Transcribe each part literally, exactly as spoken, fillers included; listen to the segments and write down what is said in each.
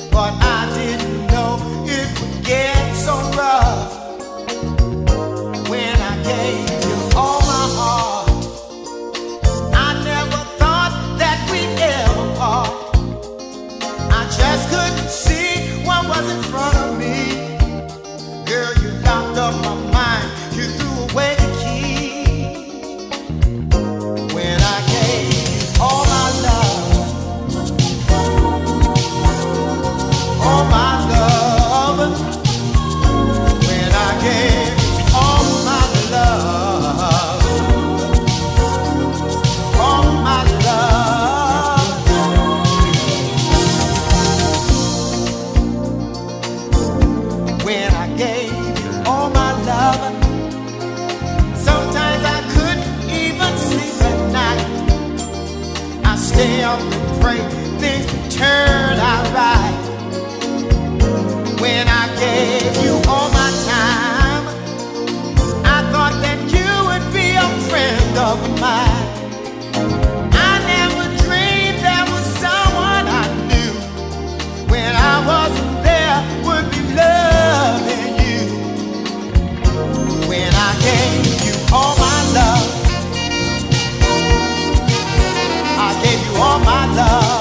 but I didn't know it would get so rough. When I gave you all my heart, I never thought that we'd ever part. I just couldn't see what was in front of me. Girl, you locked up my mind, you threw away the key. When I gave you all my love, all my love, when I gave you all my love, all my love, when I gave you all my love, sometimes I couldn't even sleep at night. I stay up and pray things would turn out right. When I gave you all my time, I thought that you would be a friend of mine. I never dreamed there was someone I knew when I wasn't there would be loving you. When I gave you all my love, I gave you all my love.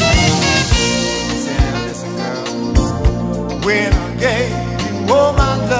When I gave you all my love,